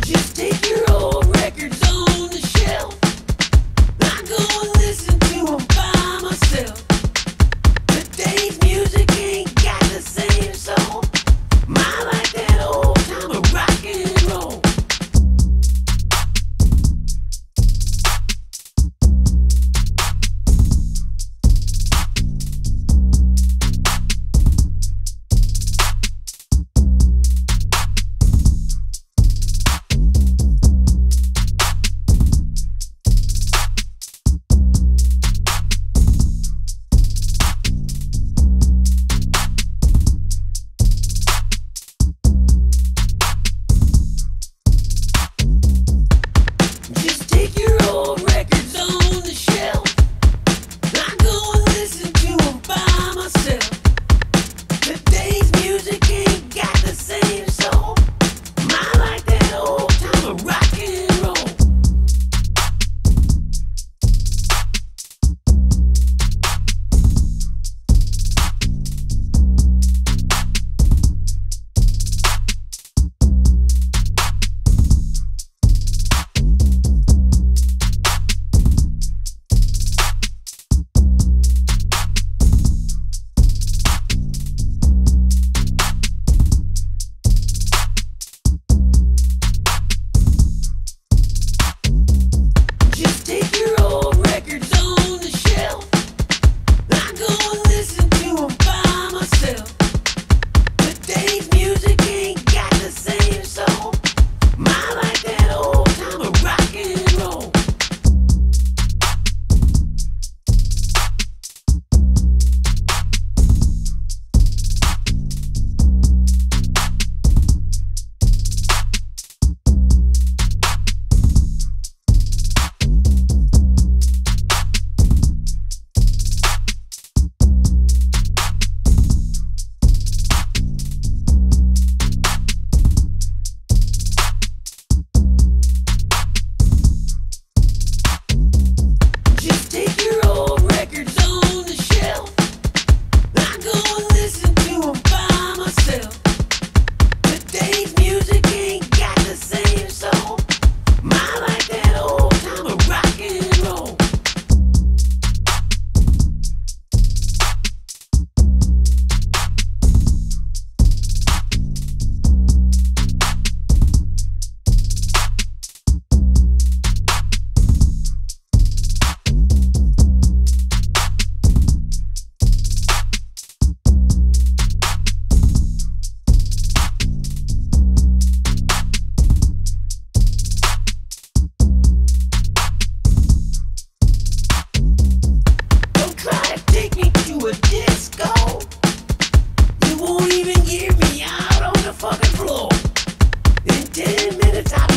Just take your old records on the shelf. I go and listen to them by myself. Today's music ain't got the same soul. I like that old time of rock and roll. Just take your old records on the shelf. I go and listen to them by myself. Today's music ain't got the same soul. I like that old time of rock and roll. Just take your old records on the shelf. I go and listen to them by myself. Today's music ain't got the same soul. I like that old time of rock and roll. Just take your old records on the shelf. I go and listen to them by myself. Today's music ain't got the same soul. I like that old time of rock and roll. Don't try to take me to a disco. You won't even hear me out on the fucking floor. In 10 minutes I'll